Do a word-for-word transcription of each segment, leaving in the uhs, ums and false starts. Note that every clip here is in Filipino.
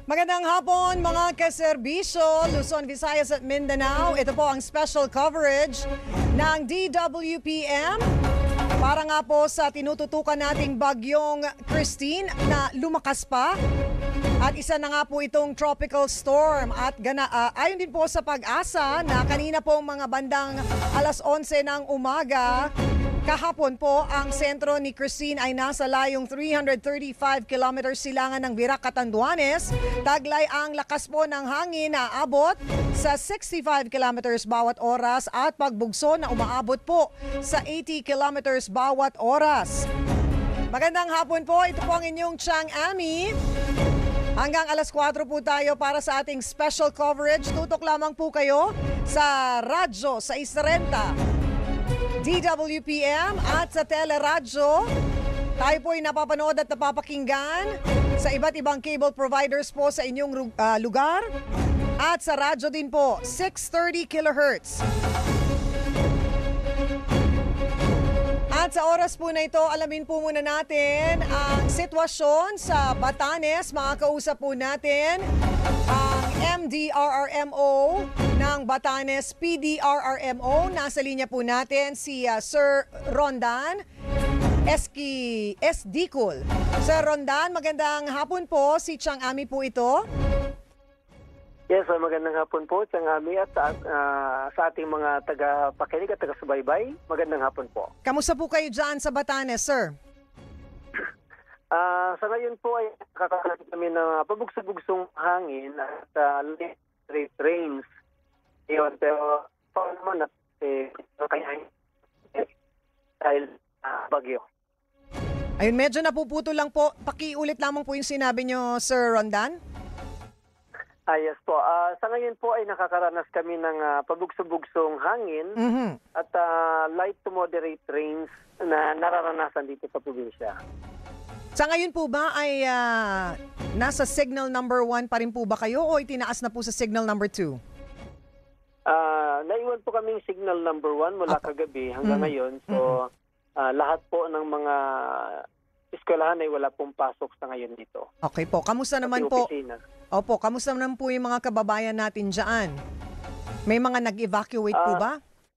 Magandang hapon mga kaserbisyo, Luzon, Visayas at Mindanao. Ito po ang special coverage ng D W P M para nga po sa tinututukan nating bagyong Christine na lumakas pa. At isa na nga po itong tropical storm at gana, uh, ayon din po sa pag-asa na kanina po mga bandang alas onse ng umaga, kahapon po ang sentro ni Christine ay nasa layong three hundred thirty-five kilometers silangan ng Virac, Catanduanes. Taglay ang lakas po ng hangin na abot sa sixty-five kilometers bawat oras at pagbugso na umaabot po sa eighty kilometers bawat oras. Magandang hapon po, ito po ang inyong Chang Ami. Hanggang alas kwatro po tayo para sa ating special coverage. Tutok lamang po kayo sa radyo sa Isarenta, D W P M at sa teleradyo. Tayo po ay napapanood at napapakinggan sa iba't ibang cable providers po sa inyong uh, lugar. At sa radyo din po, six thirty kilohertz. At sa oras po na ito, alamin po muna natin ang sitwasyon sa Batanes. Makakausap po natin ang M D R R M O ng Batanes P D R R M O. Nasa linya po natin si uh, Sir Rondan Eski Esdicul. Sir Rondan, magandang hapon po. Si Chang Ami po ito. Yes, uh, magandang hapon po, Chang Ami, at uh, sa ating mga taga-pakinig at taga-subaybay, magandang hapon po. Kamusta po kayo dyan sa Batanes, sir? Uh, sa ngayon po ay nakakarating kami ng pabugsong-bugsong hangin at uh, late rains. Iyon, pero paano naman at eh, kaya dahil uh, bagyo. Ayun, medyo napuputo lang po. Pakiulit lamang po yung sinabi nyo, Sir Rondan. Ah, yes po. Uh, sa ngayon po ay nakakaranas kami ng uh, pabugso-bugsong hangin mm-hmm. at uh, light to moderate rains na nararanasan dito sa probinsya. Sa ngayon po ba ay uh, nasa signal number one pa rin po ba kayo o itinaas na po sa signal number two? Uh, naiwan po kaming signal number one mula okay. kagabi hanggang mm-hmm. ngayon. So mm-hmm. uh, lahat po ng mga eskwelahan ay wala pong pasok sa ngayon dito. Okay po. Kamusta naman po? Opo, kamusta naman po yung mga kababayan natin dyan? May mga nag-evacuate uh, po ba?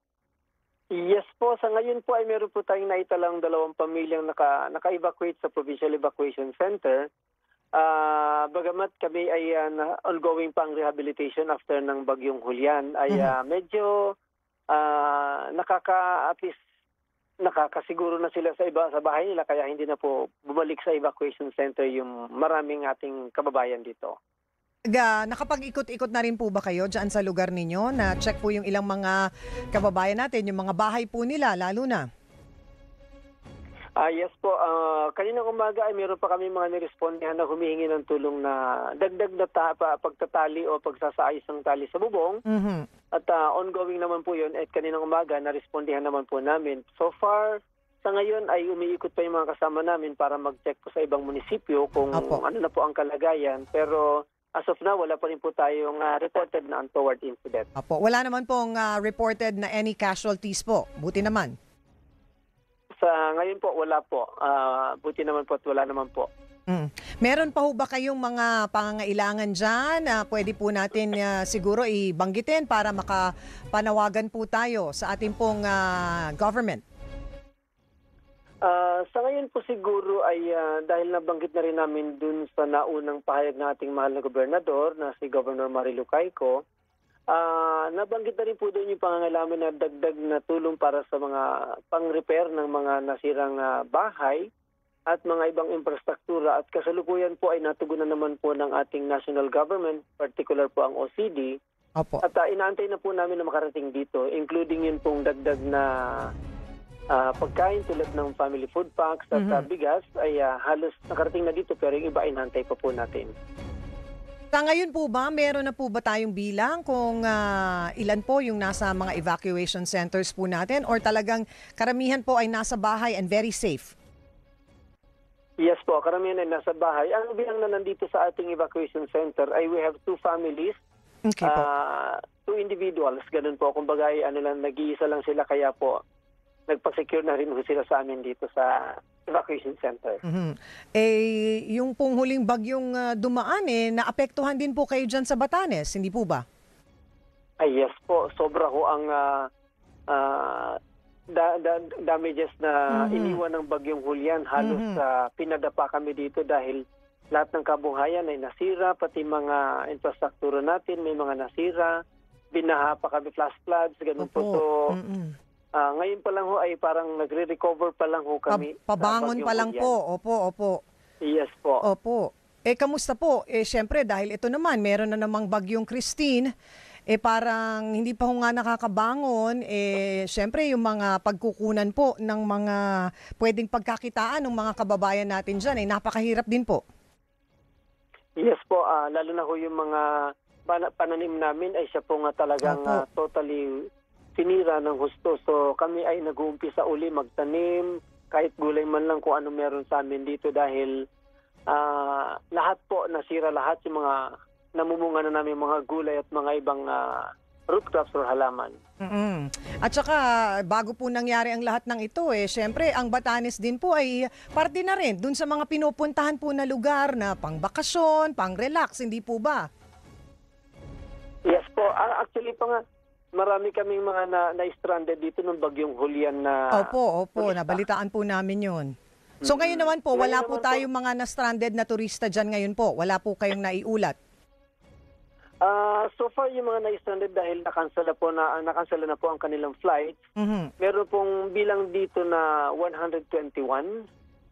Yes po. Sa ngayon po ay meron po tayong naitalang dalawang pamilyang naka, naka-evacuate sa Provincial Evacuation Center. Uh, bagamat kami ay uh, na ongoing pang rehabilitation after ng bagyong Julian, ay uh, medyo uh, nakaka at least nakakasiguro na sila sa iba sa bahay nila kaya hindi na po bumalik sa evacuation center yung maraming ating kababayan dito. Ga, nakapag-ikot-ikot na rin po ba kayo dyan sa lugar ninyo na check po yung ilang mga kababayan natin, yung mga bahay po nila lalo na? Ah, yes po. Uh, kaninang umaga ay meron pa kami mga nirespondihan na humihingi ng tulong na dagdag na ta- pa, pagtatali o pagsasaayos ng tali sa bubong. Mm-hmm. At uh, ongoing naman po yun at kaninang umaga narespondihan naman po namin. So far, sa ngayon ay umiikot pa yung mga kasama namin para mag-check po sa ibang munisipyo kung Apo. ano na po ang kalagayan. Pero as of now, wala pa rin po tayong uh, reported na untoward incident. Apo. Wala naman pong uh, reported na any casualties po. Buti naman. Sa ngayon po, wala po. Uh, buti naman po at wala naman po. Mm. Meron pa ho ba kayong mga pangangailangan dyan? Uh, pwede po natin uh, siguro ibanggitin para makapanawagan po tayo sa ating pong uh, government. Uh, sa ngayon po siguro ay uh, dahil nabanggit na rin namin dun sa naunang pahayag ng ating mahal na gobernador na si Governor Marilu Cayco, uh, nabanggit na rin po doon yung pangangailangan na dagdag na tulong para sa mga pang-repair ng mga nasirang uh, bahay at mga ibang infrastruktura at kasalukuyan po ay natugunan naman po ng ating national government, particular po ang O C D. Opo. At uh, inaantay na po namin na makarating dito, including yun pong dagdag na uh, pagkain tulad ng family food packs at mm-hmm. uh, bigas ay uh, halos nakarating na dito pero yung iba inaantay pa po natin. Sa ngayon po ba, meron na po ba tayong bilang kung uh, ilan po yung nasa mga evacuation centers po natin or talagang karamihan po ay nasa bahay and very safe? Yes po, karamihan ay nasa bahay. Ang bilang na nandito sa ating evacuation center ay we have two families, okay po. Uh, two individuals, ganun po. Kumbaga ay ano lang, nag-iisa lang sila kaya po nagpa-secure na rin sila sa amin dito sa Evacuation Center. Mhm. Eh, yung pong huling bagyong ah, dumaan, eh, naapektuhan din po kayo dyan sa Batanes, hindi po ba? Ay yes po, sobra ho ang ah, ah, da, da, damages na Mhm. iniwan ng bagyong Julian. Halos Mhm. ah, pinadapa kami dito dahil lahat ng kabuhayan ay nasira, pati mga infrastruktura natin may mga nasira. Binaha pa kami, flash floods, ganun po. So, Mm-mm. ah, ngayon pa lang ho ay parang nagre-recover pa lang ho Pa- kami. sa pabangon bagyong pa lang Julian. po. Opo, opo. Yes po. Opo. Eh, kamusta po? Eh, syempre, dahil ito naman, meron na namang bagyong Christine, eh parang hindi pa ho nga nakakabangon, eh syempre yung mga pagkukunan po ng mga pwedeng pagkakitaan ng mga kababayan natin dyan, eh napakahirap din po. Yes po, ah, lalo na ho yung mga pana- pananim namin ay siya po nga talagang Opo. ah, totally sinira ng husto. So kami ay nag-uumpisa uli magtanim, kahit gulay man lang kung ano meron sa amin dito dahil ah, lahat po nasira, lahat yung mga namumunga na namin mga gulay at mga ibang ah, root crops or halaman. Mm-mm. At saka, bago po nangyari ang lahat ng ito, eh, syempre, ang Batanes din po ay parte na rin dun sa mga pinupuntahan po na lugar na pang bakasyon, pang relax, hindi po ba? Yes po, Ah, actually pa nga, marami kaming mga na, na-stranded dito ng bagyong Julian na... Opo, opo, turista. nabalitaan po namin yun. So ngayon naman po, Ngayon wala naman po po- tayong mga na-stranded na turista dyan ngayon po. Wala po kayong naiulat. Ah, so far yung mga na-stranded dahil nakansela po na nakansela na po ang kanilang flight. Mhm. Meron pong bilang dito na one hundred twenty-one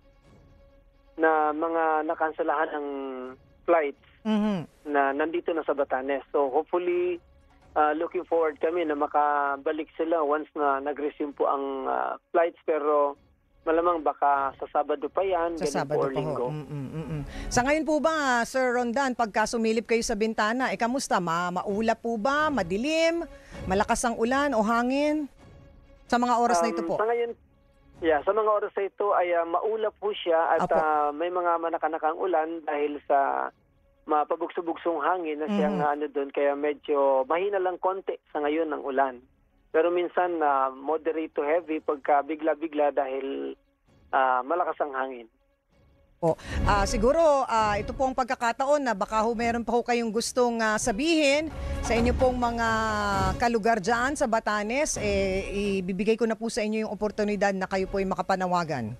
na mga nakanselahan ng flights Mhm. na nandito na sa Batanes. So hopefully ah, looking forward kami na makabalik sila once na nag-resume po ang ah, flights, pero malamang baka sa Sabado pa yan, Sa ganun Sabado po, or pa ho. Linggo. Mm-mm, mm-mm. Sa ngayon po ba, Sir Rondan, pagka sumilip kayo sa bintana, eh kamusta? Ma maulap po ba? Madilim? Malakas ang ulan o hangin? Sa mga oras na ito Um, po. Sa ngayon, yeah, sa mga oras na ito ay ah, maulap po siya at Apo. ah, may mga manakanakang ulan dahil sa mapabugso-bugsong hangin na siyang Mhm. ah, ano doon, kaya medyo mahina lang konti sa ngayon ng ulan. Pero minsan na moderate to heavy pagka bigla-bigla dahil ah, malakas ang hangin. Po. Ah, siguro ah, ito pong pagkakataon na baka ho meron pa ho kayong gustong ah, sabihin sa inyo pong mga kalugar dyan sa Batanes, eh, ibibigay ko na po sa inyo yung oportunidad na kayo po ay makapanawagan.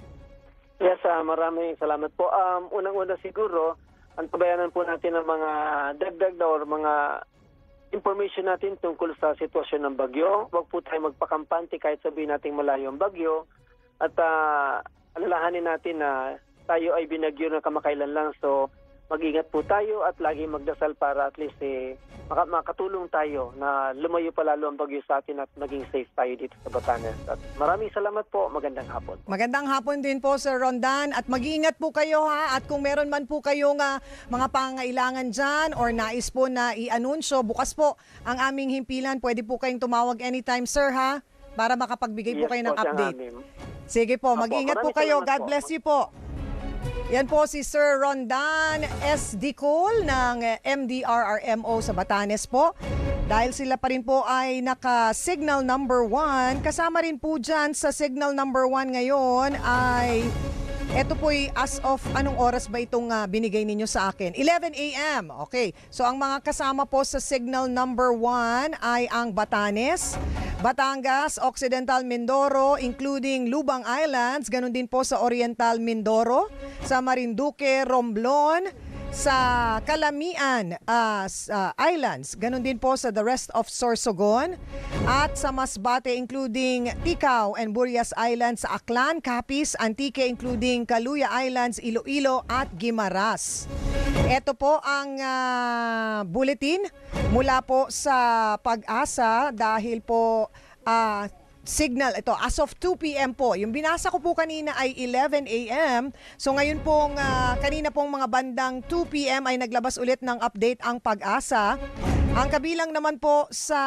Yes, ah, maraming salamat po. Um, unang-una siguro, ang tabayanan po natin ng mga dagdag na or mga information natin tungkol sa sitwasyon ng bagyo. Huwag po tayo magpakampante kahit sabihin natin malayo ang bagyo. At ah, alalahanin natin na tayo ay binagyo na kamakailan lang. So mag-ingat po tayo at lagi magdasal para at least eh, maka- makatulong tayo na lumayo pa lalo ang bagyo sa atin at maging safe tayo dito sa Batanes. At maraming salamat po. Magandang hapon. Magandang hapon din po, Sir Rondan. At mag-iingat po kayo ha. At kung meron man po kayong ah, mga pangailangan dyan or nais po na i-anunsyo, bukas po ang aming himpilan. Pwede po kayong tumawag anytime, sir ha, para makapagbigay po Yes kayo ng po, siyang update. amin. Sige po, Apo, mag-iingat po maraming kayo. salamat God po. bless you po. Yan po si Sir Rondan S. Dicol ng eh, M D R R M O sa Batanes po. Dahil sila pa rin po ay naka-signal number one. Kasama rin po dyan sa signal number one ngayon ay eto po'y as of anong oras ba itong ah, binigay ninyo sa akin? eleven a m Okay. So ang mga kasama po sa signal number one ay ang Batanes, Batangas, Occidental Mindoro, including Lubang Islands, ganun din po sa Oriental Mindoro, sa Marinduque, Romblon, sa Calamian ah, s- ah, Islands, ganun din po sa the rest of Sorsogon, at sa Masbate including Ticao and Burias Islands, sa Aklan, Capiz, Antique including Caluya Islands, Iloilo at Guimaras. Ito po ang ah, bulletin mula po sa Pag-asa dahil po ah, signal ito as of two p m po. Yung binasa ko po kanina ay eleven a m So ngayon pong ah, kanina pong mga bandang two p m ay naglabas ulit ng update ang Pag-asa. Ang kabilang naman po sa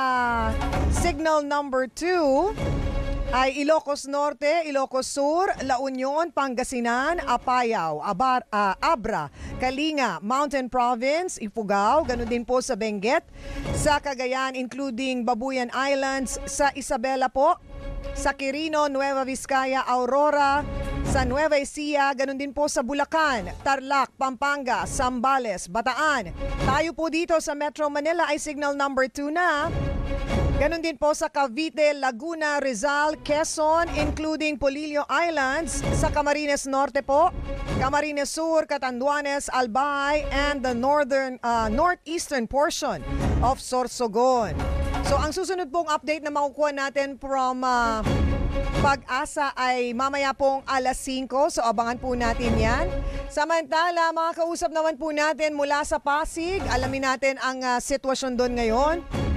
signal number two ay Ilocos Norte, Ilocos Sur, La Union, Pangasinan, Apayao, Abar, ah, Abra, Kalinga, Mountain Province, Ifugao, ganun din po sa Benguet, sa Cagayan including Babuyan Islands, sa Isabela po, sa Quirino, Nueva Vizcaya, Aurora, sa Nueva Ecija, ganun din po sa Bulacan, Tarlac, Pampanga, Zambales, Bataan. Tayo po dito sa Metro Manila ay signal number two na. Ganon din po sa Cavite, Laguna, Rizal, Quezon, including Polillo Islands, sa Camarines Norte po, Camarines Sur, Catanduanes, Albay, and the northern uh, northeastern portion of Sorsogon. So ang susunod pong update na makukuha natin from uh, Pag-asa ay mamaya pong alas singko, so abangan po natin yan. Samantala, mga kausap naman po natin mula sa Pasig, alamin natin ang uh, sitwasyon doon ngayon.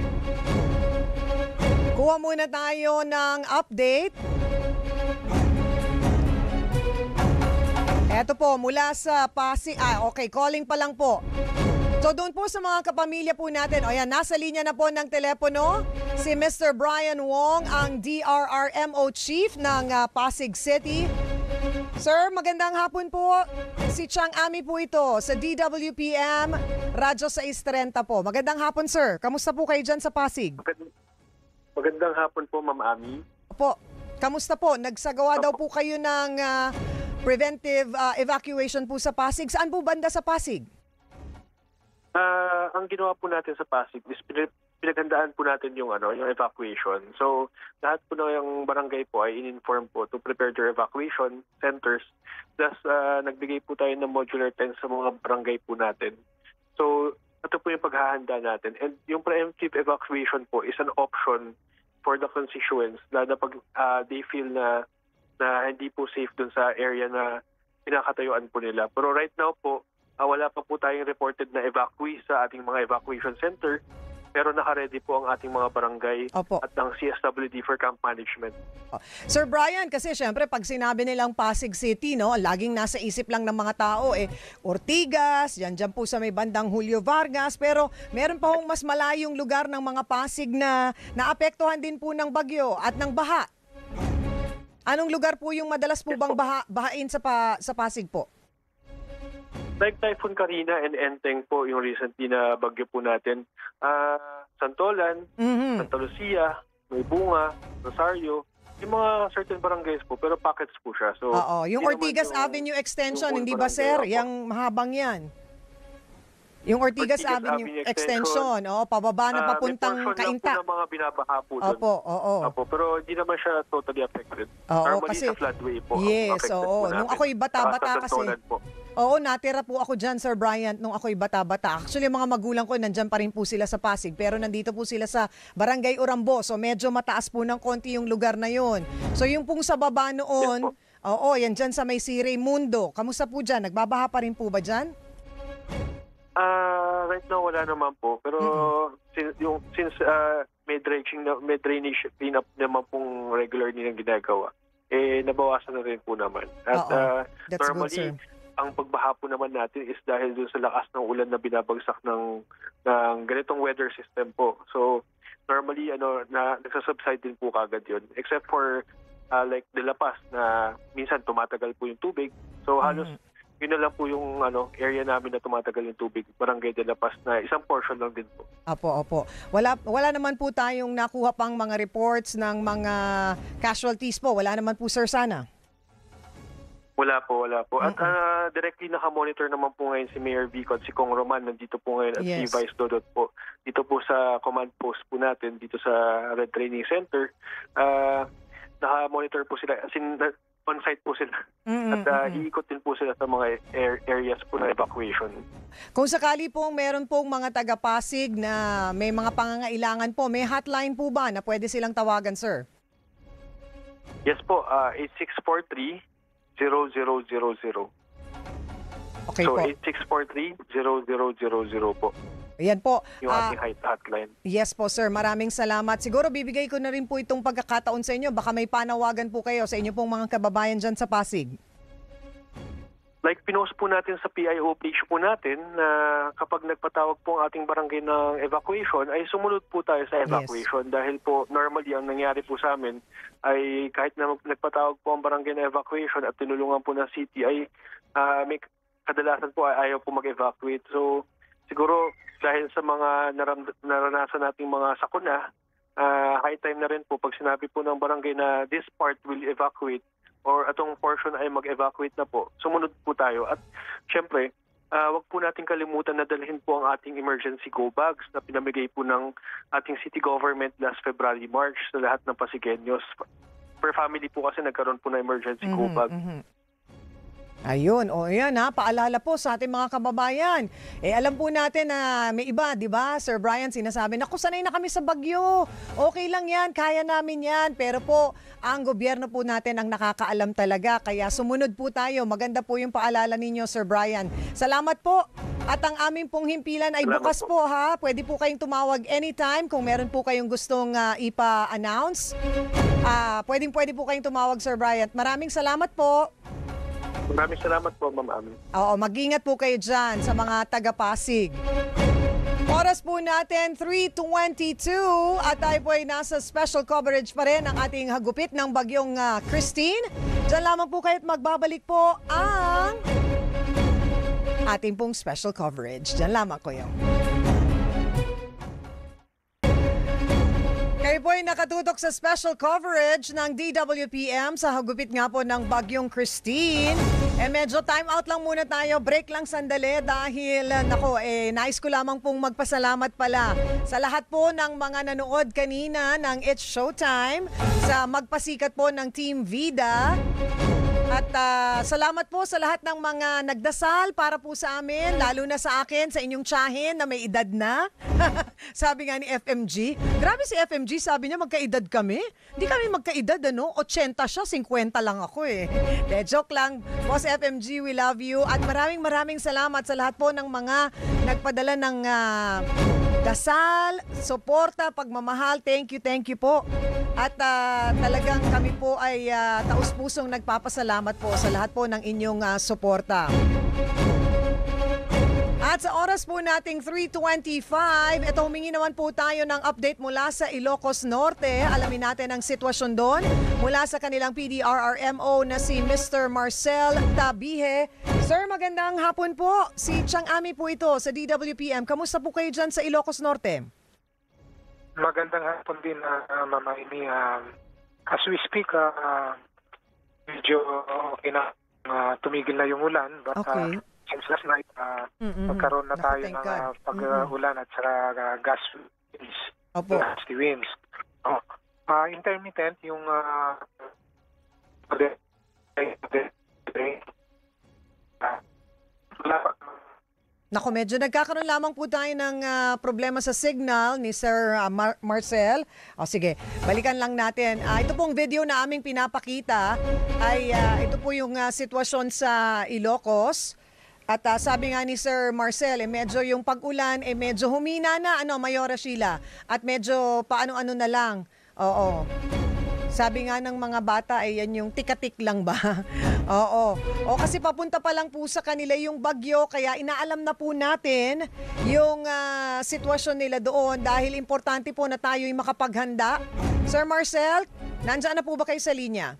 Kuha muna tayo ng update. Eto po, mula sa Pasig. Ah, okay, calling pa lang po. So doon po sa mga kapamilya po natin, o yan, nasa linya na po ng telepono si Mister Brian Wong, ang D R R M O Chief ng uh, Pasig City. Sir, magandang hapon po. Si Chang Ami po ito sa D W P M Radyo sais trenta po. Magandang hapon, sir. Kamusta po kayo dyan sa Pasig? Magandang hapon po, Ma'am Ami. Po, kamusta po? Nagsagawa daw po kayo ng uh, preventive uh, evacuation po sa Pasig. Saan po banda sa Pasig? Uh, ang ginawa po natin sa Pasig is pinaghandaan po natin yung ano, yung evacuation. So, lahat po ng yung barangay po ay in-inform po to prepare their evacuation centers. Plus, uh, nagbigay po tayo ng modular tents sa mga barangay po natin. So, ito po yung paghahanda natin. And yung preemptive evacuation po is an option for the constituents lalo na pag uh, they feel na, na hindi po safe dun sa area na pinakatayuan po nila. Pero right now po, Uh, wala pa po tayong reported na evacuee sa ating mga evacuation center, pero naka-ready po ang ating mga barangay. Opo. At ang C S W D for camp management. Oh. Sir Brian, kasi syempre pag sinabi nilang Pasig City, no, laging nasa isip lang ng mga tao eh Ortigas, yan dyan po sa may bandang Julio Vargas, pero meron pa hong mas malayong lugar ng mga Pasig na naapektuhan din po ng bagyo at ng baha. Anong lugar po yung madalas po bang baha, bahain sa, pa, sa Pasig po? Like Typhoon Karina and Enteng po yung recently na bagyo po natin. Uh, Santolan, Mm-hmm. Santa Lucia, May Bunga, Rosario, yung mga certain barangays po, pero pockets po siya. So, Oo, yung hindi Ortigas naman yung- Avenue Extension, yung hindi buong ba sir? barangay, opo. Yung mahabang yan. Yung Ortigas, Ortigas Avenue, Avenue Extension, oh, pababa na Ah, papuntang may portion Kainta. lang po ng mga binabaha po doon. Opo, oo. Opo, pero hindi naman siya totally affected. Oo, Normally kasi- sa floodway po. ang Yes, affected oo. po Nung natin. ako'y bata-bata Saka sa kasi. Santolan po. Oo, natira po ako dyan, Sir Bryant, nung ako'y bata-bata. Actually, mga magulang ko, nandyan pa rin po sila sa Pasig. Pero nandito po sila sa Barangay Urambo. So, medyo mataas po ng konti yung lugar na yon. So, yung pong sa baba noon, Yes po. oo, yan dyan sa may Sirey Mundo. Kamusta po dyan? Nagbabaha pa rin po ba dyan? Ah, right now wala naman po, pero since yung since ah, may dredging na may drainage cleanup naman pong regular nilang ginagawa, eh nabawasan na rin po naman. At Oo. ah, That's good, normally sir. ang pagbaha po naman natin is dahil dun sa lakas ng ulan na binabagsak ng ng ganitong weather system po. So normally ano na nagsasubside din po kagad 'yun, except for ah, like De La Paz na minsan tumatagal po yung tubig. So halos Mhm. yun na lang po yung ano area namin na tumatagal yung tubig, Barangay de la Paz, na isang portion lang din po. Opo, opo. Wala, wala naman po tayong nakuha pang mga reports ng mga casualties po. Wala naman po, sir, sana. Wala po, wala po. At Mm-mm. ah, directly naka-monitor naman po ngayon si Mayor Vico at si Kong Roman, nandito po ngayon, at Yes. si Vice Dodot po. Dito po sa command post po natin, dito sa Red Training Center. Ah, naka-monitor po sila, as in, na- on-site po sila. Mm-mm, At ah, mm-mm. iikot din po sila sa mga air- areas po na evacuation. Kung sakali pong meron pong mga taga-Pasig na may mga pangangailangan po, may hotline po ba na pwede silang tawagan, sir? Yes po, ah, eight six four three, zero zero zero zero. Okay So po. eight six four three, zero zero zero zero po Ayan po. yung Ah, ating hot- hotline. yes po, sir. Maraming salamat. Siguro bibigay ko na rin po itong pagkakataon sa inyo. Baka may panawagan po kayo sa inyo pong mga kababayan dyan sa Pasig. Like pinost po natin sa P I O page po natin na kapag nagpatawag po ang ating barangay ng evacuation ay sumunod po tayo sa evacuation dahil po normally ang nangyari po sa amin ay kahit na mag- nagpatawag po ang barangay ng evacuation at tinulungan po ng city ay ah, may kadalasan po ay ayaw po mag-evacuate. So siguro dahil sa mga naram- naranasan nating mga sakuna, ah, high time na rin po pag sinabi po ng barangay na this part will evacuate, or atong portion ay mag-evacuate na po, sumunod po tayo. At syempre, uh, wag po natin kalimutan na dalhin po ang ating emergency go bags na pinamigay po ng ating city government last February, March sa lahat ng Pasigueños. Per family po kasi nagkaroon po ng emergency go bag. Mhm. Ayun, o yan ha, paalala po sa ating mga kababayan. Eh alam po natin na may iba, di ba? Sir Brian, sinasabi, naku, sanay na kami sa bagyo. Okay lang yan, kaya namin yan. Pero po, ang gobyerno po natin ang nakakaalam talaga. Kaya sumunod po tayo. Maganda po yung paalala ninyo, Sir Brian. Salamat po. At ang aming pong himpilan ay Salamat bukas po. po ha. Pwede po kayong tumawag anytime kung meron po kayong gustong uh, ipa-announce. Ah, pwedeng pwede po kayong tumawag, Sir Brian. Maraming salamat po. Maraming salamat po, Ma'am Ami. Oo, mag-ingat po kayo dyan sa mga taga-Pasig. Oras po natin, three twenty-two at tayo po ay nasa special coverage pa rin ng ating hagupit ng bagyong uh, Christine. Diyan lamang po kayo at magbabalik po ang ating pong special coverage. Diyan lamang ko yun. Kayo po ay nakatutok sa special coverage ng D W P M sa hagupit nga po ng bagyong Christine. Eh medyo time out lang muna tayo, break lang sandali dahil nako eh nais ko lamang pong magpasalamat pala sa lahat po ng mga nanood kanina ng It's Showtime, sa magpasikat po ng Team Vida. At uh, salamat po sa lahat ng mga nagdasal para po sa amin, lalo na sa akin, sa inyong tiyahin na may edad na. Sabi nga ni F M G, grabe si F M G, sabi niya magkaedad kami. Hindi kami magkaedad, ano? eighty siya, fifty lang ako eh. De, joke lang. Boss F M G, we love you. At maraming maraming salamat sa lahat po ng mga nagpadala ng uh, dasal, suporta, pagmamahal. Thank you, thank you po. At uh, talagang kami po ay uh, taus-pusong nagpapasalamat po sa lahat po ng inyong uh, suporta. At sa oras po nating three twenty-five, ito humingi naman po tayo ng update mula sa Ilocos Norte. Alamin natin ang sitwasyon doon mula sa kanilang P D R R M O na si Mister Marcel Tabihe. Sir, magandang hapon po. Si Chang Ami po ito sa D W P M. Kamusta po kayo dyan sa Ilocos Norte? Magandang hapon din, uh, Mama Amy. Uh, as we speak, uh, uh, medyo okay na, uh, tumigil na yung ulan. But Okay. uh, since last night, uh, Mm-mm. magkaroon na Naku, tayo thank ng God. uh, pag-ulan at saka uh, gas winds. Opo. Gusty winds. Oh. Uh, intermittent yung uh, de- de- de- de- uh, wala pa- Naku, medyo nagkakaroon lamang po tayo ng ah, problema sa signal ni Sir ah, Mar- Marcel. O sige, balikan lang natin. Ah, ito pong video na aming pinapakita ay ah, ito po yung ah, sitwasyon sa Ilocos. At ah, sabi nga ni Sir Marcel, eh, medyo yung pag-ulan, eh, medyo humina na, ano, Mayora Sheila. At medyo paano-ano na lang. Oo. Sabi nga ng mga bata, ay yan yung tikatik lang ba? Oo. O kasi papunta pa lang po sa kanila yung bagyo, kaya inaalam na po natin yung ah, sitwasyon nila doon dahil importante po na tayo'y makapaghanda. Sir Marcel, nandyan na po ba kayo sa linya?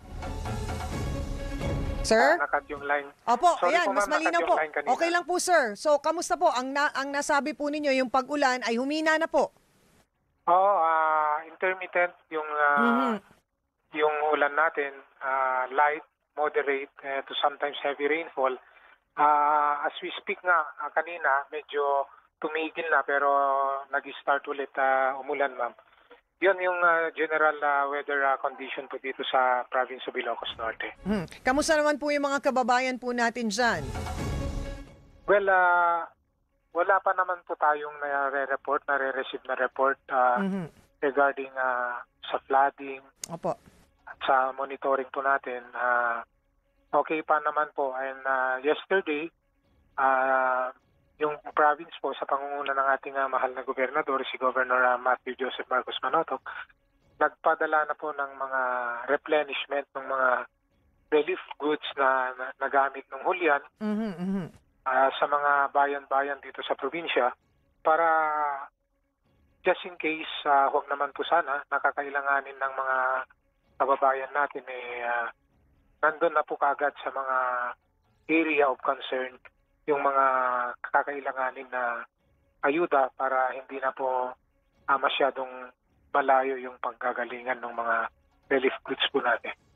Sir? uh, nakat yung line. Opo, Sorry ayan, po, mas ma'am, malinaw nakat po. yung line kanina. Okay lang po, sir. So, kamusta po? Ang, na, ang nasabi po ninyo, yung pag-ulan ay humina na po. Oo, uh, intermittent yung uh, Mhm. yung ulan natin, uh, light, moderate, uh, to sometimes heavy rainfall. Uh, as we speak nga, uh, kanina, medyo tumigil na pero nag-start ulit uh, umulan, ma'am. Yun yung uh, general uh, weather uh, condition po dito sa province of Ilocos Norte. Hmm. Kamusta naman po yung mga kababayan po natin dyan? Well, uh, wala pa naman po tayong nare-report, nare-receive na report uh, Mhm. regarding uh, sa flooding, Opo. at sa monitoring po natin. Uh, okay pa naman po. And uh, yesterday, uh, yung province po sa pangunguna ng ating uh, mahal na gobernador, si Governor uh, Matthew Joseph Marcos Manotoc, nagpadala na po ng mga replenishment ng mga relief goods na, na nagamit ng hulyan Mhm, mhm. uh, sa mga bayan-bayan dito sa probinsya para just in case, uh, huwag naman po sana, nakakailanganin ng mga kababayan natin eh, uh, nandun na po kagad sa mga area of concern yung mga kakailanganin na ayuda para hindi na po uh, masyadong malayo yung panggagalingan ng mga relief goods po natin.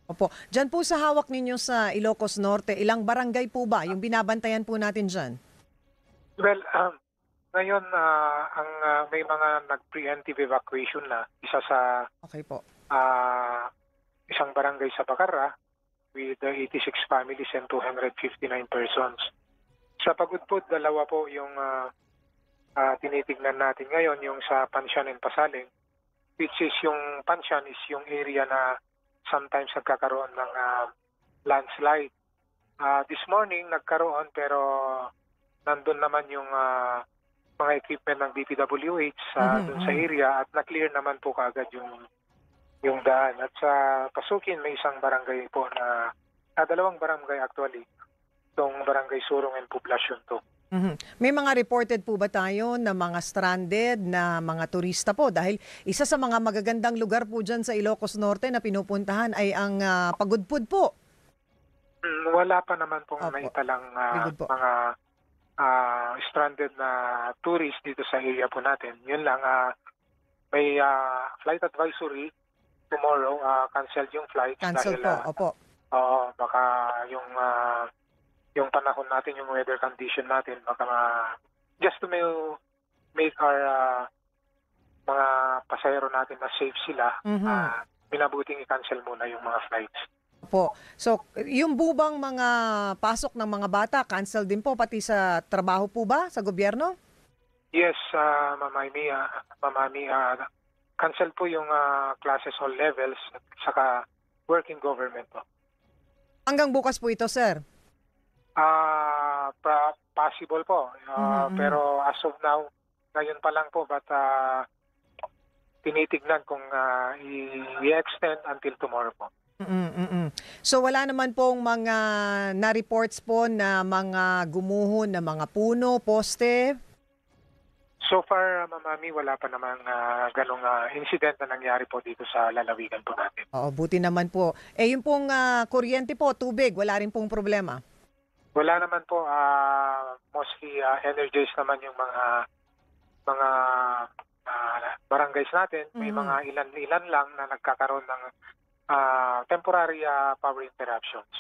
Opo. Diyan po sa hawak ninyo sa Ilocos Norte, ilang barangay po ba yung binabantayan po natin dyan? Well, um, ngayon ah, ang ah, may mga nag-preemptive evacuation na isa sa Okay po. ah, isang barangay sa Bacarra with uh, eighty-six families and two hundred fifty-nine persons. Sa Pagudpud, dalawa po yung ah, ah, tinitignan natin ngayon, yung sa Pansyan and Pasaling, which is yung Pansyan is yung area na sometimes nagkakaroon ng ah, landslide. Ah, this morning nagkaroon pero nandun naman yung ah, mga equipment ng D P W H sa Mhm, dun sa mhm. area at na-clear naman po kaagad yung yung daan. At sa Pasukin may isang barangay po na ah, dalawang barangay actually. Itong Barangay Surong and Poblacion to. Mhm. May mga reported po ba tayo na mga stranded na mga turista po? Dahil isa sa mga magagandang lugar po dyan sa Ilocos Norte na pinupuntahan ay ang ah, Pagudpud po. Mm, Wala pa naman pong Opo. naitalang ah, Very good po. mga ah, stranded na tourists dito sa area po natin. Yun lang, ah, may ah, flight advisory tomorrow, ah, canceled yung flights Cancel dahil po. ah, Opo. oo, baka yung ah, yung panahon natin, yung weather condition natin, baka ma- just to may, make our ah, mga pasahero natin na safe sila, Mhm. ah, minabuting i-cancel muna yung mga flights. Po. So, yung bubang mga pasok ng mga bata, cancel din po pati sa trabaho po ba sa gobyerno? Yes, uh, Mamami, uh, Mamami, uh, cancel po yung ah, classes all levels at saka working government po. Hanggang bukas po ito, sir. Ah, pa- possible po. Ah, Mhm, mhm. Pero as of now, ngayon pa lang po, but ah, tinitignan kung ah, i- i-extend until tomorrow po. Mm, mm, mm. So wala naman pong mga na-reports po na mga gumuhon na mga puno, poste. So far, uh, Mamami, wala pa namang ah, ganong ah, incident na nangyari po dito sa lalawigan po natin. Oo, buti naman po. Eh yung pong ah, kuryente po, tubig, wala rin pong problema. Wala naman po, ah, mostly ah, energized naman yung mga mga ah, barangays natin. May Mhm. mga ilan-ilan lang na nagkakaroon ng ah, temporary ah, power interruptions.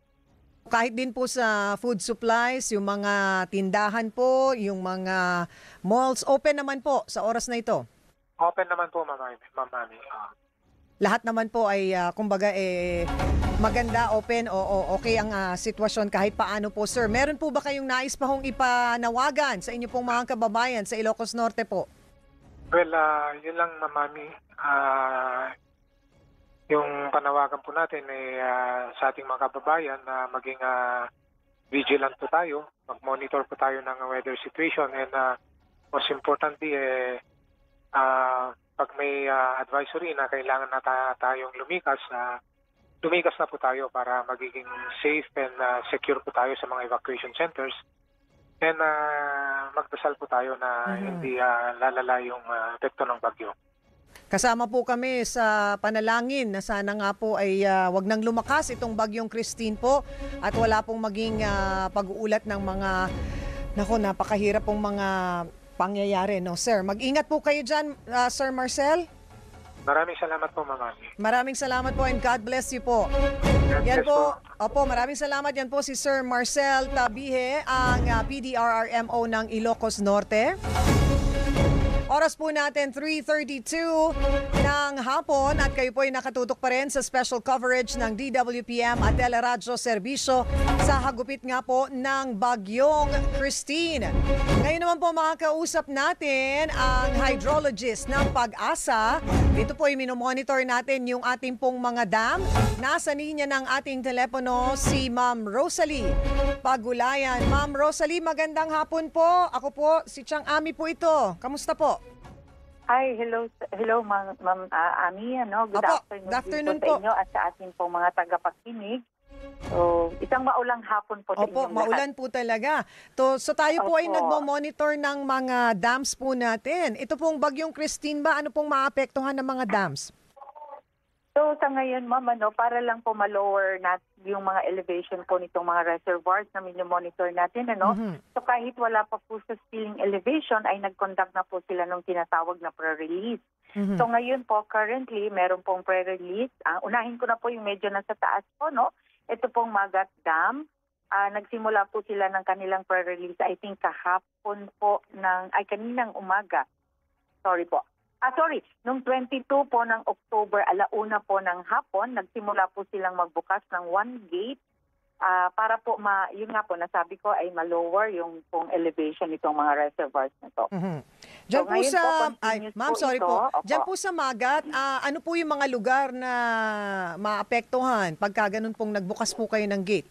Kahit din po sa food supplies, yung mga tindahan po, yung mga malls, open naman po sa oras na ito. Open naman po, Mamami. Mamami. Ah, Lahat naman po ay ah, kumbaga eh maganda, open o, o okay ang ah, sitwasyon kahit paano po, sir. Meron po ba kayong nais pa hong ipanawagan sa inyo pong mga kababayan sa Ilocos Norte po? well, ah, yun lang, Mamami. Ah, yung panawagan po natin ay ah, sa ating mga kababayan na maging ah, vigilant po tayo, mag-monitor po tayo ng weather situation, and ah, most importantly, eh, ah, pag may ah, advisory na kailangan na ta- tayong lumikas, ah, lumikas na po tayo para magiging safe and ah, secure po tayo sa mga evacuation centers, and ah, magdasal po tayo na Mhm. hindi ah, lalala yung ah, epekto ng bagyo. Kasama po kami sa panalangin na sana nga po ay ah, wag nang lumakas itong bagyong Christine po at wala pong maging ah, pag-uulat ng mga, nako, napakahirap pong mga pangyayari, no, sir? Mag-ingat po kayo dyan, ah, Sir Marcel. Maraming salamat po, Mamami. Maraming salamat po and God bless you po. God Yan bless po, opo, maraming salamat. Yan po si Sir Marcel Tabihe, ang ah, P D R R M O ng Ilocos Norte. Oras po natin three thirty-two ng hapon at kayo po ay nakatutok pa rin sa special coverage ng D W P M at Teleradyo Serbisyo sa hagupit nga po ng Bagyong Christine. Ngayon naman po makakausap natin ang hydrologist ng Pag-asa. Dito po ay minomonitor natin yung ating pong mga dam. Nasa linya ng ating telepono si Ma'am Rosalie Pagulayan. Ma'am Rosalie, magandang hapon po. Ako po, si Chang Ami po ito. Kamusta po? Hi, hello, hello Ma'am Ma'am, ah, Ami, ano, good Opo, afternoon, good afternoon din po. po sa inyo at sa ating pong mga tagapakinig. So, isang maulang hapon po sa Opo, inyong maulan po talaga. To, so tayo po ay Opo. nagmo-monitor ng mga dams po natin. Ito pong Bagyong Christine ba, ano pong maapektuhan ng mga dams? lahat. So, sa ngayon, Ma'am, ano, para lang po ma-lower nat, yung mga elevation po nitong mga reservoirs na monitor natin. Ano? Mhm. So kahit wala pa po sa spilling elevation, ay nag-conduct na po sila ng tinatawag na pre-release. Mhm. So ngayon po, currently, meron pong pre-release. Ah, unahin ko na po yung medyo nasa taas po, no? Ito pong Magat Dam. Ah, nagsimula po sila ng kanilang pre-release, I think kahapon po ng, ay kaninang umaga. Sorry po. Ah, sorry, nung twenty-two po ng October, alauna po ng hapon, nagsimula po silang magbukas ng one gate ah, para po, ma, yun nga po, nasabi ko ay ma-lower yung pong elevation nitong mga reservoirs na to. Mhm. Diyan So, po ngayon sa, po, ay, continuous ma'am, po sorry ito. po. Opo. Diyan po sa Magat, ah, ano po yung mga lugar na maapektuhan pagka ganun pong nagbukas po kayo ng gate?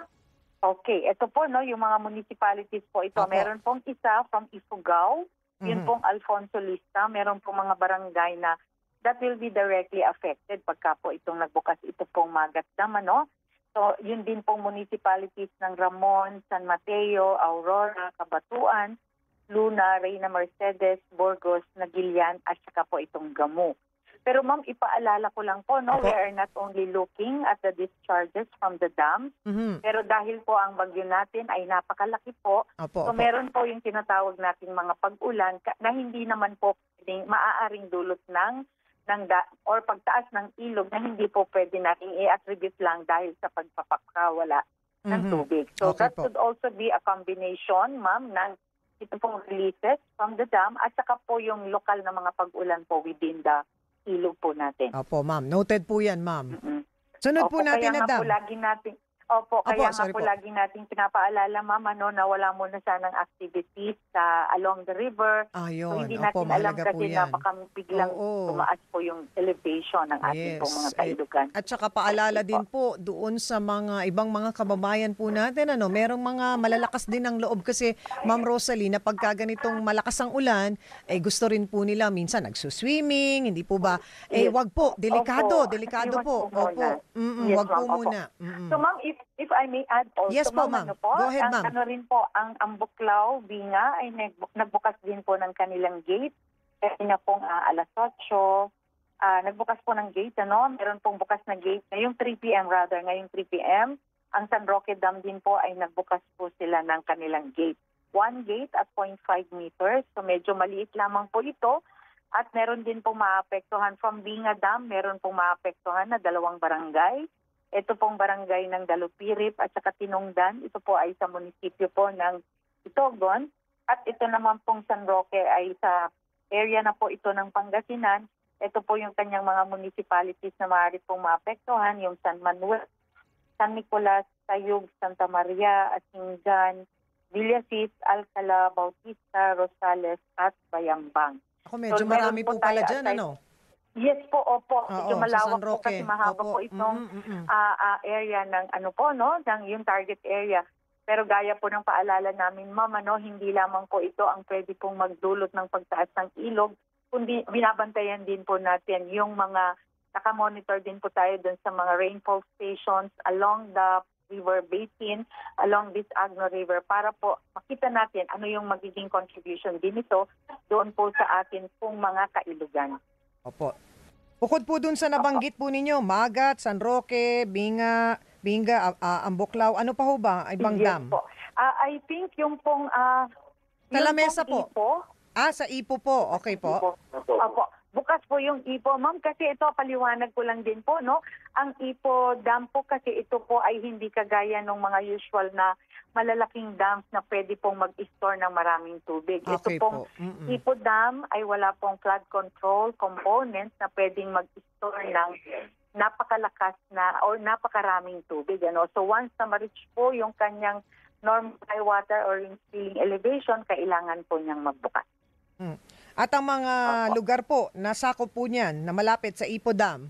Okay, ito po, no, yung mga municipalities po ito. Opo. Meron pong isa from Ifugao, yun Mhm. pong Alfonso Lista. Meron pong mga barangay na that will be directly affected pagka po itong nagbukas ito pong Magat Dam, ano? So, yun din pong municipalities ng Ramon, San Mateo, Aurora, Cabatuan, Luna, Reyna Mercedes, Burgos, Nagilian, at saka po itong Gamu. Pero ma'am, ipaalala ko lang po, no, Opo. we are not only looking at the discharges from the dam, Mhm. pero dahil po ang bagyo natin ay napakalaki po, Opo, so opo. meron po yung tinatawag nating mga pag-ulan ka- na hindi naman po pwedeng, maaaring dulot ng, ng da- or pagtaas ng ilog na hindi po pwede nating i-attribute lang dahil sa pagpapakawala ng Mhm. tubig. So Okay that po. could also be a combination, ma'am, ng ito pong releases from the dam at saka po yung lokal na mga pag-ulan po within the ilog po natin. Opo, ma'am. Noted po yan, ma'am. Mm-mm. Sunod po Opo, natin kaya na nga dam. po lagi natin, opo, Opo, kaya nga sorry po, po. lagi natin pinapaalala, ma'am, ano, na wala muna sanang activities sa along the river. So Ayun, hindi opo, natin alam mahalaga po kasi yan. na baka biglang Oo. tumaas po yung elevation ng ating Yes. pong mga Eh, kailugan. At saka paalala din po doon sa mga ibang mga kababayan po natin, ano, merong mga malalakas din ang loob kasi, Ma'am Rosalie, na pagka ganitong malakas ang ulan, eh gusto rin po nila minsan nagsuswimming, hindi po ba? Eh Yes. wag po, delikado, Opo. delikado Iwas po. po muna. Opo. Mm-mm, Yes, wag po ma'am, opo. muna. Mm-mm. So ma'am, if if I may add also, Yes po, ma'am. ano po, Go ahead, ang, ma'am. ano rin po, ang Ambuklaw, Binga, ay nagbu- nagbukas din po ng kanilang gate. Kasi na pong ah, alas otso, ah, nagbukas po ng gate, ano? Meron pong bukas na gate, ngayong three p m rather, ngayong three p m Ang San Roque Dam din po ay nagbukas po sila ng kanilang gate. One gate at zero point five meters, so medyo maliit lamang po ito. At meron din pong maapektuhan from Binga Dam, meron pong maapektuhan na dalawang barangay. Ito pong barangay ng Dalupirip at saka Tinongdan. Ito po ay sa munisipyo po ng Itogon. At ito naman pong San Roque ay sa area na po ito ng Pangasinan. Ito po yung kanyang mga municipalities na maaari pong maapektuhan, yung San Manuel, San Nicolas, Tayug, Santa Maria, Asingan, Villasis, Alcala, Bautista, Rosales at Bayambang. Ako medyo So, meron marami po po pala tayo dyan, aside- ano? Yes po, opo. Oo, Medyo sa malawak San po kasi Roque. mahaba Opo. po itong Mm, mm, mm. ah, ah, area ng ano po, no? Ng yung target area. Pero gaya po ng paalala namin, ma'am, ano, hindi lamang po ito ang pwede pong magdulot ng pagtaas ng ilog, kundi binabantayan din po natin yung mga, nakamonitor din po tayo dun sa mga rainfall stations along the river basin, along this Agno River, para po makita natin ano yung magiging contribution din ito doon po sa atin pong mga kailugan. Opo. Bukod po dun sa nabanggit po ninyo, Magat, San Roque, Binga, Binga, ah, ah, Ambuklaw, ano pa ho ba? Ibang Yes dam? po. Ah, I think yung pong ah Sa yung lamesa pong po. Ipo, Ah, sa Ipo po. Okay po. Opo. Bukas po yung Ipo, ma'am, kasi ito paliwanag ko lang din po, no? Ang Ipo Dam po kasi ito po ay hindi kagaya ng mga usual na malalaking dams na pwede pong mag-store ng maraming tubig. Okay ito pong po. Mm-mm. Ipo Dam ay wala pong flood control components na pwedeng mag-store ng napakalakas na or napakaraming tubig. Ano? So once na ma-reach po yung kanyang normal high water or yung spilling elevation, kailangan po niyang magbukas. Mm. At ang mga Opo. lugar po, nasakop po niyan, na malapit sa Ipo Dam.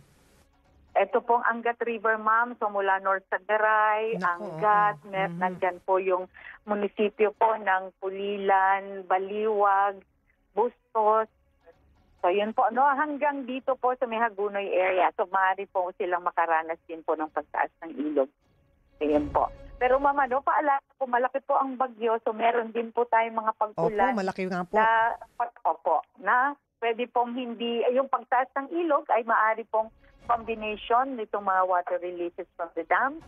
Ito pong Angat River, ma'am, so mula North Sagaray, Naku, Angat, oo. mer- Mhm. nandyan po yung munisipyo po ng Pulilan, Baliwag, Bustos. So yun po, no, hanggang dito po sa may Hagunoy area. So maaari po silang makaranas din po ng pagtaas ng ilog. So yun po. Pero mama, no, paalala po, malaki po ang bagyo, so meron din po tayong mga Opo, pag-ulan malaki nga po. na, opo, na pwede pong hindi, yung pagtaas ng ilog ay maaari pong combination nitong mga water releases from the dam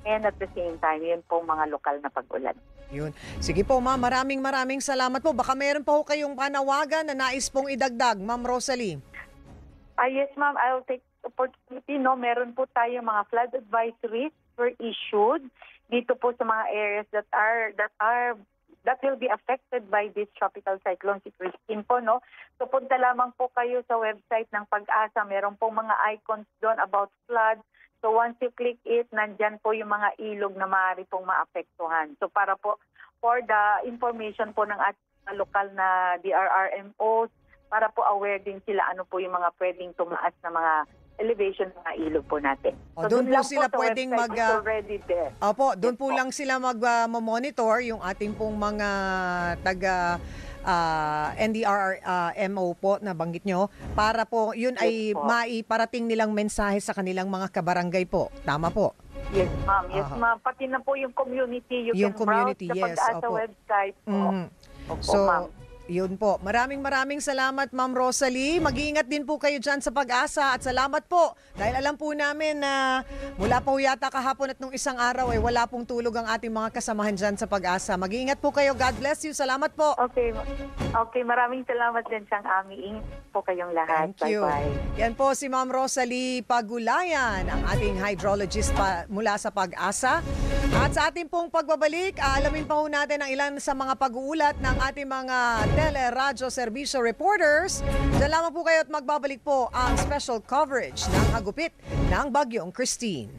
and at the same time, yun po mga lokal na pag-ulan. Yun. Sige po, ma'am. Maraming maraming salamat po. Baka meron pa ho kayong panawagan na nais pong idagdag, Ma'am Rosalie. Ah, yes, ma'am. I'll take the opportunity. No? Meron po tayo mga flood advisories were issued dito po sa mga areas that are that are that will be affected by this tropical cyclone si Christine po, no? So punta lamang po kayo sa website ng Pag-asa. Meron pong mga icons doon about flood. So once you click it, nandyan po yung mga ilog na maaari pong maapektuhan. So para po, for the information po ng ating mga lokal na D R R M Os, para po aware din sila ano po yung mga pwedeng tumaas na mga elevation ng mga ilog po natin. O, doon po lang sila sa pwedeng website, mag, it's ah, already there. Opo, doon Yes po po. lang sila mag-monitor yung ating pong mga taga ah, N D R R M O po na banggit nyo para po yun Yes ay po. maiparating nilang mensahe sa kanilang mga kabarangay po. Tama po. Yes, ma'am. Yes, Aha. ma'am. Pati na po yung community. You Yung can community, browse yes, sa Pag-asa opo. website po. Mhm. Opo, So, ma'am. yun po. Maraming maraming salamat, Ma'am Rosalie. Mag-iingat din po kayo dyan sa Pag-asa at salamat po. Dahil alam po namin na mula po yata kahapon at nung isang araw ay wala pong tulog ang ating mga kasamahan dyan sa Pag-asa. Mag-iingat po kayo. God bless you. Salamat po. Okay. Okay, maraming salamat din siyang Ami. Ingat po kayong lahat. Thank you. Bye-bye. Yan po si Ma'am Rosalie Pagulayan, ang ating hydrologist pa, mula sa Pag-asa. At sa ating pong pagbabalik, aalamin pa po natin ang ilan sa mga pag-uulat ng ating mga tele, radyo, serbisyo reporters. Diyan lamang po kayo at magbabalik po ang special coverage ng hagupit ng Bagyong Christine.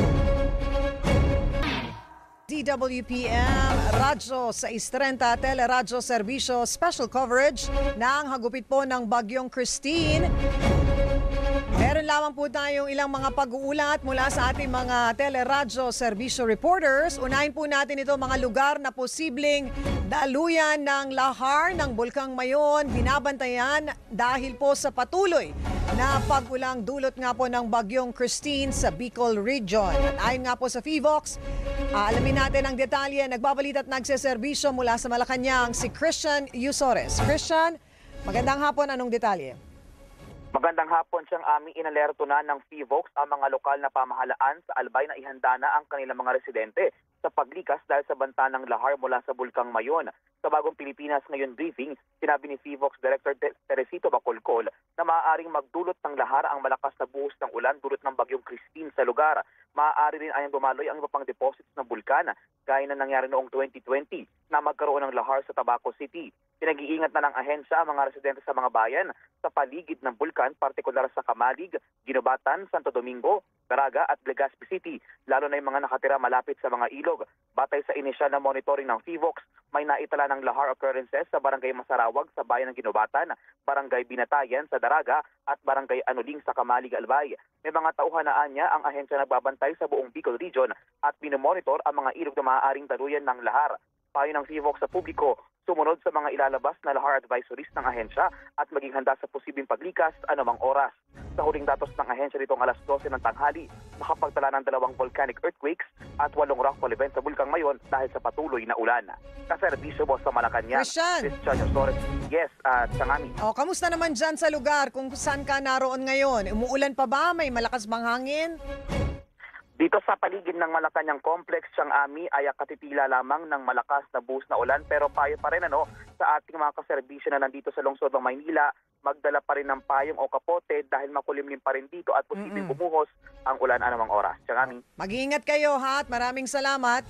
D W P M Radyo sa Istrenta Teleradyo Serbisyo special coverage ng hagupit po ng Bagyong Christine. Meron lamang po tayong ilang mga pag-uulat mula sa ating mga teleradyo serbisyo reporters. Unahin po natin ito mga lugar na posibleng daluyan ng lahar ng Bulkang Mayon. Binabantayan dahil po sa patuloy na pag-ulang dulot nga po ng Bagyong Christine sa Bicol Region. At ayon nga po sa Fivox, alamin natin ang detalye. Nagbabalita at nagseserbisyo mula sa Malacanang si Christian Yusores. Christian, magandang hapon. Anong detalye? Magandang hapon siyang aming inalerto na ng Fivox ang mga lokal na pamahalaan sa Albay na ihanda na ang kanilang mga residente sa paglikas dahil sa banta ng lahar mula sa Bulkang Mayon. Sa Bagong Pilipinas Ngayon briefing, sinabi ni Fivox Director Teresito Bacolcol na maaaring magdulot ng lahar ang malakas na buhos ng ulan dulot ng Bagyong Christine sa lugar. Maaari rin ayang dumaloy ang iba pang deposits ng bulkan gaya na nangyari noong twenty twenty na magkaroon ng lahar sa Tabaco City. Pinag-iingat na ng ahensya ang mga residente sa mga bayan sa paligid ng bulkan, partikular sa Kamalig, Ginobatan, Santo Domingo, Caraga at Legazpi City, lalo na yung mga nakatira malapit sa mga ilog. Batay sa inisyal na monitoring ng Fivox, may naitala ng lahar occurrences sa Barangay Masarawag sa bayan ng Ginobatan, Barangay Binatayan sa Daraga at Barangay Anuling sa Kamalig, Albay. May mga tauhan na anya ang ahensya nagbabantay sa buong Bicol Region at minomonitor ang mga ilog na maaaring daluyan ng lahar. Payo ng Fivox sa publiko, sumunod sa mga ilalabas na lahar advisories ng ahensya at maging handa sa posibleng paglikas anumang oras. Sa huling datos ng ahensya nitong alas dose ng tanghali, nakapagtala ng dalawang volcanic earthquakes at walong rockfall events sa Bulkang Mayon dahil sa patuloy na ulan. Kaserbisyo mo sa Malacanang, Christian! Christian Yosores. Yes, at Sangami. O, kamusta naman dyan sa lugar kung saan ka naroon ngayon? Umuulan pa ba? May malakas bang hangin? Dito sa paligid ng Malacanang Complex, siyang ami ay katitila lamang ng malakas na buhos na ulan pero payo pa rin ano, sa ating mga kaserbisyo na nandito sa lungsod ng Maynila, magdala pa rin ng payong o kapote dahil makulimlim pa rin dito at posibleng Mm-mm. bumuhos ang ulan anumang oras. Siyang ami. Mag-iingat kayo ha at maraming salamat.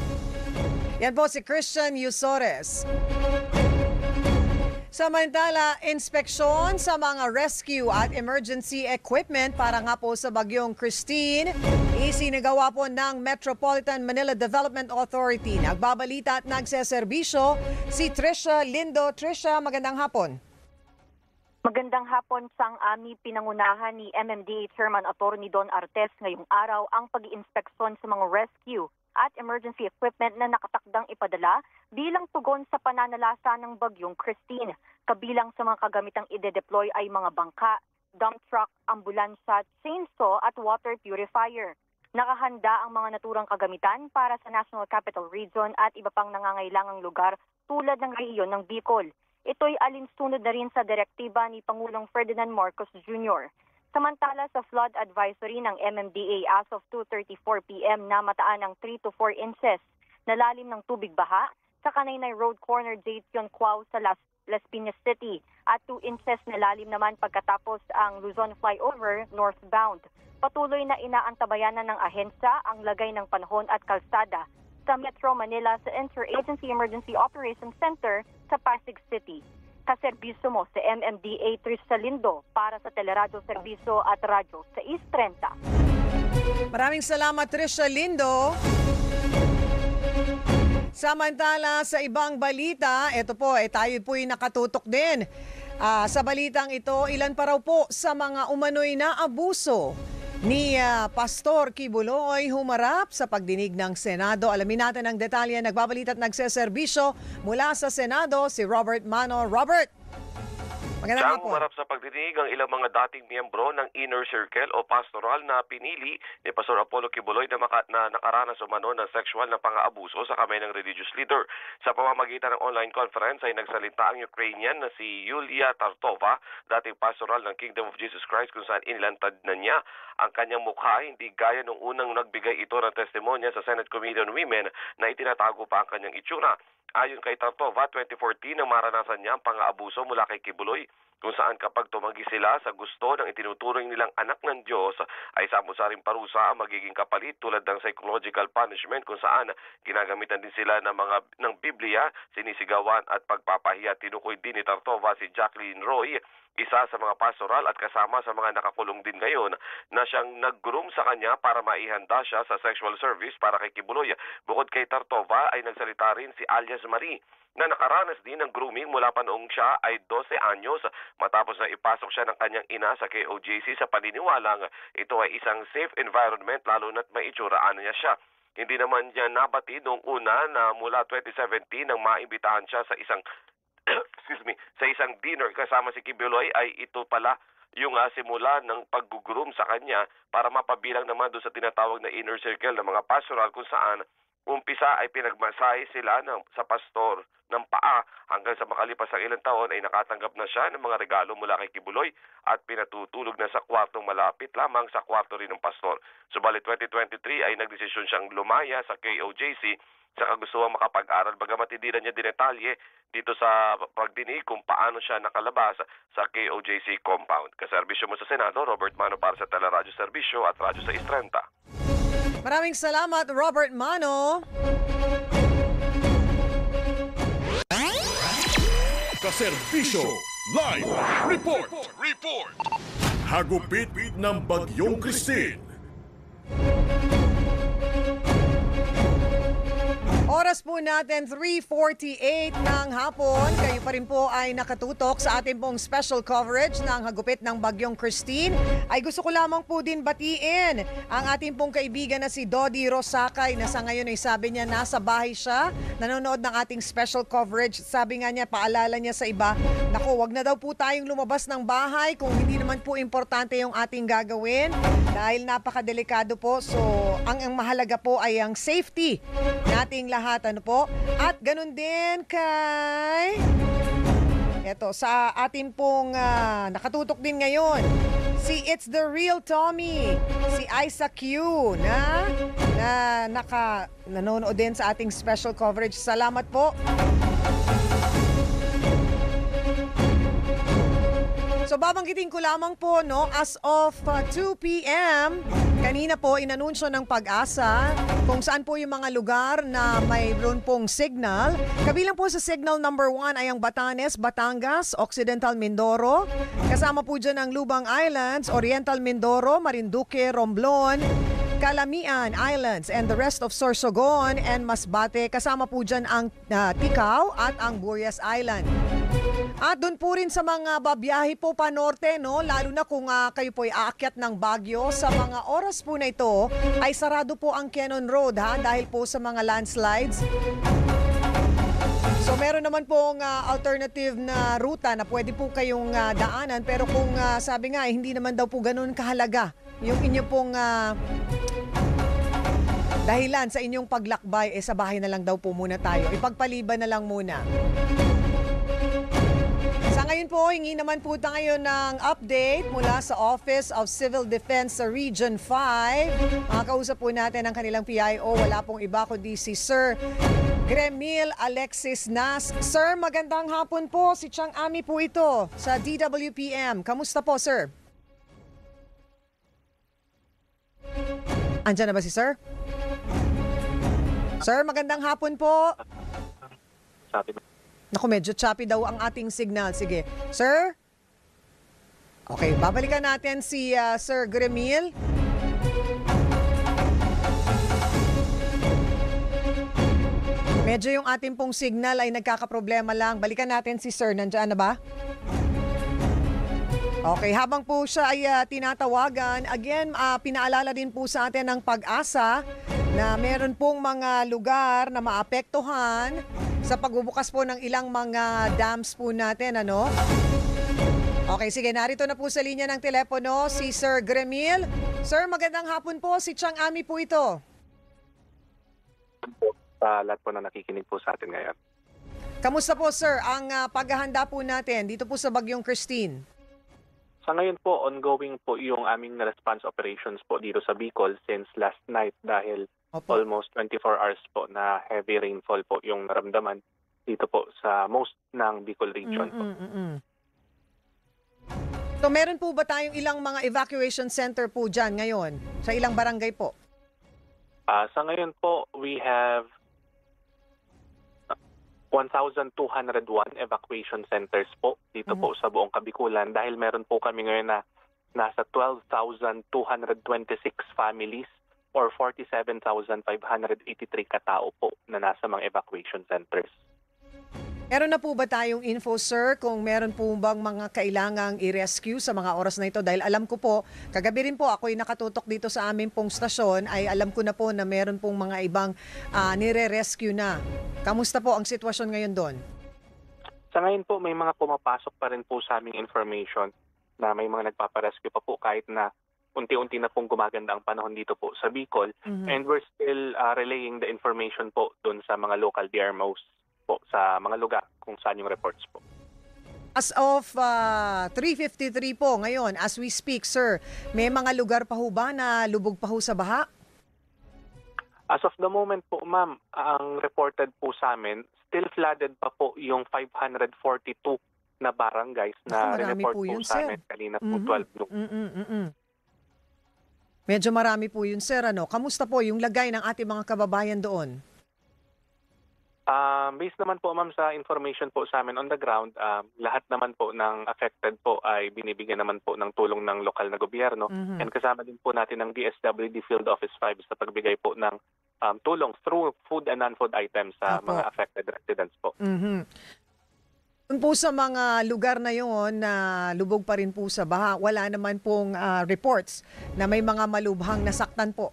Yan po si Christian Yusores. Samantala, inspeksyon sa mga rescue at emergency equipment para nga po sa Bagyong Christine, isinagawa po ng Metropolitan Manila Development Authority. Nagbabalita at nagseserbisyo si Trisha Lindo. Trisha, magandang hapon. Magandang hapon sang ami pinangunahan ni M M D A Chairman Attorney Don Artes ngayong araw ang pag-iinspeksyon sa mga rescue at emergency equipment na nakatakdang ipadala bilang tugon sa pananalasa ng Bagyong Christine. Kabilang sa mga kagamitang ide-deploy ay mga bangka, dump truck, ambulansya, chainsaw at water purifier. Nakahanda ang mga naturang kagamitan para sa National Capital Region at iba pang nangangailangang lugar tulad ng rehiyon ng Bicol. Ito'y alinsunod na rin sa direktiba ni Pangulong Ferdinand Marcos Junior Samantala sa flood advisory ng M M D A as of two thirty-four p m na mataan ng three to four inches na lalim ng tubig baha sa Kanaynay Road corner Jaytion Cuau sa Las, Las Piñas City at two inches na lalim naman pagkatapos ang Luzon flyover northbound. Patuloy na inaantabayanan ng ahensya ang lagay ng panahon at kalsada sa Metro Manila sa Interagency Emergency Operations Center sa Pasig City. Kaserbisyo mo sa M M D A Trisha Lindo para sa Teleradyo Serbisyo at Radyo sa East thirty. Maraming salamat, Trisha Lindo. Samantala sa ibang balita, ito po, eh, tayo po'y nakatutok din. Ah, sa balitang ito, ilan pa raw po sa mga umano'y na abuso ni uh, Pastor Kibuloy humarap sa pagdinig ng Senado. Alamin natin ang detalye. Nagbabalita at nagseserbisyo mula sa Senado si Robert Mano. Robert! Magandang Siyang hapon. humarap sa pagdinig ang ilang mga dating miyembro ng Inner Circle o pastoral na pinili ni Pastor Apollo Kibuloy na, maka, na nakaranas umano ng sexual na pang-aabuso sa kamay ng religious leader. Sa pamamagitan ng online conference ay nagsalita ang Ukrainian na si Yulia Tartova, dating pastoral ng Kingdom of Jesus Christ, kung saan inilantad na niya ang kanyang mukha, hindi gaya nung unang nagbigay ito ng testimonya sa Senate Committee on Women na itinatago pa ang kanyang itsura. Ayon kay Tartova, twenty fourteen nang maranasan niya ang pang-aabuso mula kay Kibuloy, kung saan kapag tumanggi sila sa gusto ng itinuturing nilang anak ng Diyos ay samot-saring parusa ang magiging kapalit tulad ng psychological punishment, kung saan ginagamitan din sila ng mga ng Biblia, sinisigawan at pagpapahiya. Tinukoy din ni Tartova si Jacqueline Roy, isa sa mga pastoral at kasama sa mga nakakulong din ngayon, na siyang nag-groom sa kanya para maihanda siya sa sexual service para kay Kibuloy. Bukod kay Tartova ay nagsalita rin si Alias Marie na nakaranas din ng grooming mula pa noong siya ay twelve anyos matapos na ipasok siya ng kanyang ina sa K O J C sa paniniwalang ito ay isang safe environment lalo na't may itsuraan niya siya. Hindi naman niya nabatid noong una na mula twenty seventeen nang maimbitahan siya sa isang excuse me, sa isang dinner kasama si Kibuloy ay ito pala yung uh, simula ng pag-groom sa kanya para mapabilang naman doon sa tinatawag na inner circle ng mga pastoral, kung saan umpisa ay pinagmasahe sila ng, sa pastor ng paa hanggang sa makalipas ang ilang taon ay nakatanggap na siya ng mga regalo mula kay Kibuloy at pinatutulog na sa kwartong malapit lamang sa kwarto rin ng pastor. Subalit twenty twenty-three ay nagdesisyon siyang lumaya sa K O J C sa kagustuhan makapag-aral, bagamat hindi na niya dinetalye dito sa pagdinig kung paano siya nakalabas sa K O J C compound. Kaserbisyo mo sa Senado, Robert Mano para sa Teleradyo Serbisyo at Radyo sa East thirty. Maraming salamat, Robert Mano. Kaserbisyo Live Report. Report. Hagupit ng Bagyong Christine. Oras po natin, three forty-eight ng hapon. Kayo pa rin po ay nakatutok sa ating pong special coverage ng hagupit ng Bagyong Christine. Ay gusto ko lamang po din batiin ang ating pong kaibigan na si Dodi Rosakay, na sa ngayon ay sabi niya nasa bahay siya, nanonood ng ating special coverage. Sabi nga niya, paalala niya sa iba, naku, wag na daw po tayong lumabas ng bahay kung hindi naman po importante yung ating gagawin dahil napakadelikado po. So, ang, ang mahalaga po ay ang safety nating lahat, ano po? At ganun din kay eto sa ating pong uh, nakatutok din ngayon, si It's the Real Tommy, si Isaac Q na na naka nanonood din sa ating special coverage. Salamat po. So babanggitin ko lamang po, no, as of uh, two p m kanina po inanunsyo ng Pag-asa kung saan po yung mga lugar na mayroon pong signal. Kabilang po sa signal number one ay ang Batanes, Batangas, Occidental Mindoro. Kasama po dyan ang Lubang Islands, Oriental Mindoro, Marinduque, Romblon, Calamian Islands, and the rest of Sorsogon and Masbate. Kasama po dyan ang uh, Ticao at ang Burias Island. At doon po rin sa mga babiyahe po pa norte, no? Lalo na kung uh, kayo po ay aakyat ng Baguio, sa mga oras po na ito ay sarado po ang Quezon Road, ha? Dahil po sa mga landslides. So meron naman pong uh, alternative na ruta na pwede po kayong uh, daanan, pero kung uh, sabi nga, eh, hindi naman daw po ganun kahalaga yung inyo pong uh, dahilan sa inyong paglakbay, eh sa bahay na lang daw po muna tayo. Ipagpaliban na lang muna. Sa ngayon po, hingi naman po tayo ng update mula sa Office of Civil Defense sa Region five. Makakausap po natin ang kanilang P I O. Wala pong iba kundi si Sir Gremil Alexis Nas. Sir, magandang hapon po. Si Chang Ami po ito sa D W P M. Kamusta po, sir? Andiyan na ba si Sir? Sir, magandang hapon po. Sabi Naku, medyo choppy daw ang ating signal. Sige. Sir? Okay, babalikan natin si uh, Sir Gremil. Medyo yung ating pong signal ay nagkakaproblema lang. Balikan natin si Sir. Nandiyan na ba? Okay, habang po siya ay uh, tinatawagan, again, uh, pinaalala din po sa atin ng Pag-asa na meron pong mga lugar na maapektuhan sa pagbubukas po ng ilang mga dams po natin, ano? Okay, sige, narito na po sa linya ng telepono si Sir Gremil. Sir, magandang hapon po. Si Chang Ami po ito. sa lahat po na nakikinig po sa atin ngayon. Kamusta po, sir, ang uh, paghahanda po natin dito po sa Bagyong Christine? Sa ngayon po, ongoing po yung aming response operations po dito sa Bicol since last night dahil Opo. almost twenty-four hours po na heavy rainfall po yung naramdaman dito po sa most ng Bicol region po. Mm-mm-mm. So meron po ba tayong ilang mga evacuation center po dyan ngayon sa ilang barangay po? Uh, sa ngayon po, we have one thousand two hundred one evacuation centers po dito mm-hmm. po sa buong Kabikulan dahil meron po kami ngayon na nasa twelve thousand two hundred twenty-six families or forty-seven thousand five hundred eighty-three katao po na nasa mga evacuation centers. Meron na po ba tayong info, sir, kung meron po bang mga kailangang i-rescue sa mga oras na ito? Dahil alam ko po, kagabi rin po ako'y nakatutok dito sa aming pong stasyon, ay alam ko na po na meron pong mga ibang uh, nire-rescue na. Kamusta po ang sitwasyon ngayon doon? Sa ngayon po, may mga pumapasok pa rin po sa aming information na may mga nagpaparescue pa po kahit na unti-unti na pong gumaganda ang panahon dito po sa Bicol. Mm-hmm. And we're still uh, relaying the information po doon sa mga local D R M Os po sa mga lugar kung saan yung reports po. As of uh, three fifty-three po ngayon, as we speak, sir, may mga lugar pa ho ba na lubog pa ho sa baha? As of the moment po, ma'am, ang reported po sa amin, still flooded pa po yung five hundred forty-two na barangays na report po, po yun, sa amin kanina po mm-hmm. twelve noon. Mm-mm-mm. Medyo marami po yun, sir. Ano? Kamusta po yung lagay ng ating mga kababayan doon? Uh, based naman po, ma'am, sa information po sa amin on the ground, uh, lahat naman po ng affected po ay binibigyan naman po ng tulong ng lokal na gobyerno. Mm-hmm. And kasama din po natin ng D S W D Field Office five sa pagbigay po ng um, tulong through food and non-food items sa Apo. mga affected residents po. Mm-hmm. Kung po sa mga lugar na yon na lubog pa rin po sa baha, wala naman pong uh, reports na may mga malubhang nasaktan po.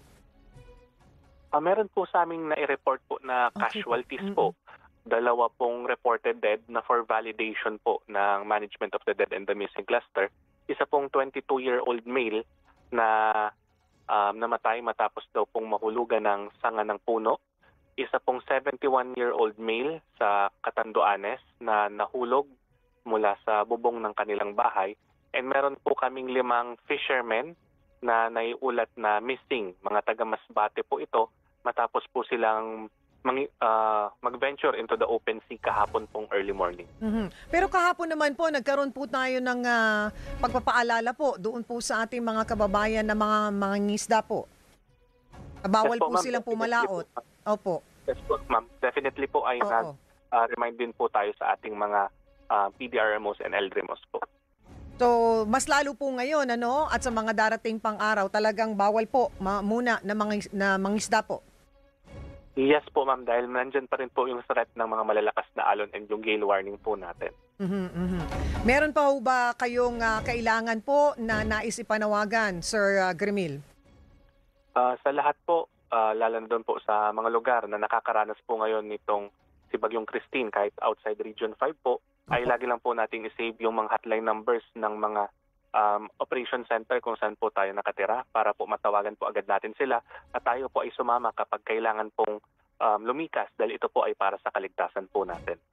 Uh, meron po sa aming nai-report po na casualties okay. po. Dalawa pong reported dead na for validation po ng Management of the Dead and the Missing Cluster. Isa pong twenty-two-year-old male na um, namatay matapos daw pong mahulugan ng sanga ng puno. Isa pong seventy-one-year-old male sa Catanduanes na nahulog mula sa bubong ng kanilang bahay. And meron po kaming limang fishermen na naiulat na missing. Mga taga-Masbate po ito matapos po silang mag, uh, mag-venture into the open sea kahapon pong early morning. Mm-hmm. Pero kahapon naman po, nagkaroon po tayo ng uh, pagpapaalala po doon po sa ating mga kababayan na mga mga ngisda po. Bawal yes, po, po silang pumalaot. Po, Opo. Yes po, ma'am. Definitely po ay nag-remind uh, din po tayo sa ating mga uh, P D R M Os and L D R M Os po. So, mas lalo po ngayon, ano, at sa mga darating pang araw, talagang bawal po ma- muna na, mga, na mangisda po. Yes po, ma'am, dahil nandyan pa rin po yung threat ng mga malalakas na alon and yung gale warning po natin. Mm-hmm, mm-hmm. Meron pa ho ba kayong uh, kailangan po na nais ipanawagan, Sir uh, Gremil? Uh, sa lahat po, uh, lalo na doon po sa mga lugar na nakakaranas po ngayon nitong si Bagyong Christine, kahit outside Region five po, okay. ay lagi lang po nating isave yung mga hotline numbers ng mga um, operation center kung saan po tayo nakatira para po matawagan po agad natin sila at tayo po ay sumama kapag kailangan pong um, lumikas dahil ito po ay para sa kaligtasan po natin.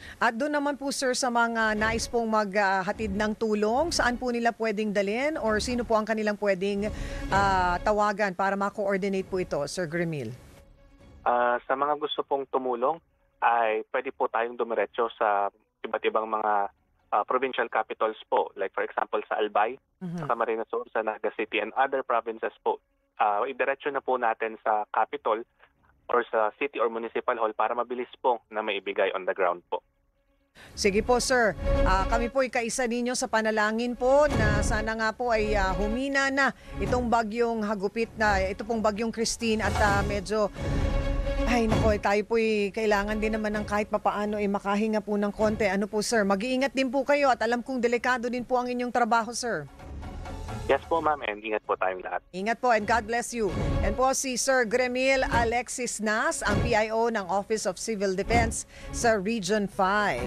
At doon naman po sir sa mga nais pong maghatid ng tulong, saan po nila pwedeng dalhin or sino po ang kanilang pwedeng ah, tawagan para ma-coordinate po ito, Sir Grimil? Ah, sa mga gusto pong tumulong, ay pwede po tayong dumiretso sa iba't ibang mga ah, provincial capitals po. Like for example sa Albay, Mhm. sa Camarines Sur, sa Naga City, and other provinces po. Ah, idiretso na po natin sa capital or sa city or municipal hall para mabilis po na maibigay on the ground po. Sige po sir, Ah, kami po ay kaisa ninyo sa panalangin po na sana nga po ay ah, humina na itong bagyong hagupit na ito pong bagyong Christine at ah, medyo ay nako eh, tayo po ay kailangan din naman ng kahit papaano ay makahinga po ng konti. Ano po sir, mag-iingat din po kayo at alam kong delikado din po ang inyong trabaho sir. Yes po ma'am, and ingat po tayong lahat. Ingat po and God bless you. Yan po si Sir Grimil Alexis Nas, ang P I O ng Office of Civil Defense sa Region five.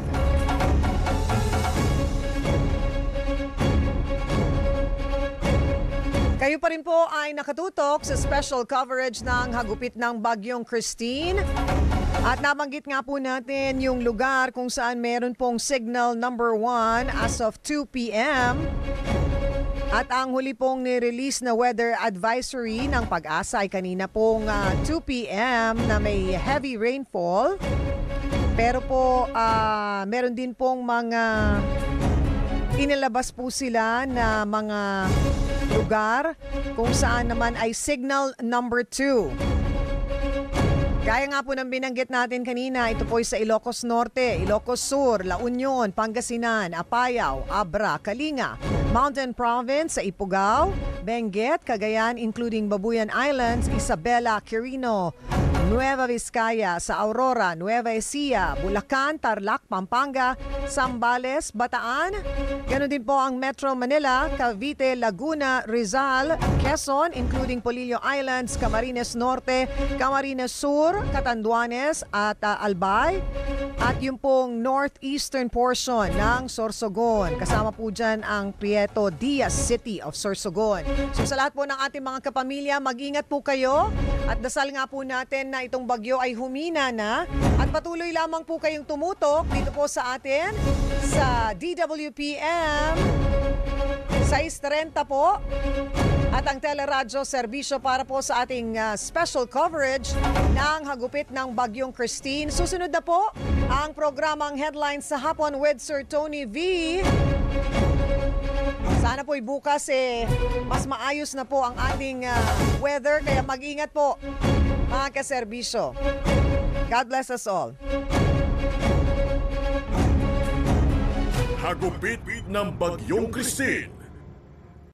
Kayo pa rin po ay nakatutok sa special coverage ng hagupit ng bagyong Christine. At nabanggit nga po natin yung lugar kung saan meron pong signal number one as of two p.m. At ang huli pong nirelease na weather advisory ng Pag-asa ay kanina pong ah, two p.m. na may heavy rainfall. Pero po ah, meron din pong mga inilabas po sila na mga lugar kung saan naman ay signal number two. Gaya nga po ng binanggit natin kanina, ito po ay sa Ilocos Norte, Ilocos Sur, La Union, Pangasinan, Apayao, Abra, Kalinga, Mountain Province sa Ifugao, Benguet, Cagayan including Babuyan Islands, Isabela, Quirino, Nueva Vizcaya, sa Aurora, Nueva Ecija, Bulacan, Tarlac, Pampanga, Zambales, Bataan. Ganon din po ang Metro Manila, Cavite, Laguna, Rizal, Quezon including Polillo Islands, Camarines Norte, Camarines Sur, Catanduanes at uh, Albay. At yung pong northeastern portion ng Sorsogon. Kasama po dyan ang Prieto Diaz City of Sorsogon. So sa lahat po ng ating mga kapamilya, mag-ingat po kayo at dasal nga po natin na itong bagyo ay humina na at patuloy lamang po kayong tumutok dito po sa atin sa D W P M six thirty po at ang teleradyo serbisyo para po sa ating uh, special coverage ng hagupit ng bagyong Christine. Susunod na po ang programang Headlines sa Hapon with Sir Tony V. Sana po'y bukas eh, mas maayos na po ang ating uh, weather kaya mag-ingat po mga kaserbisyo. God bless us all. Hagupit ng bagyong Christine.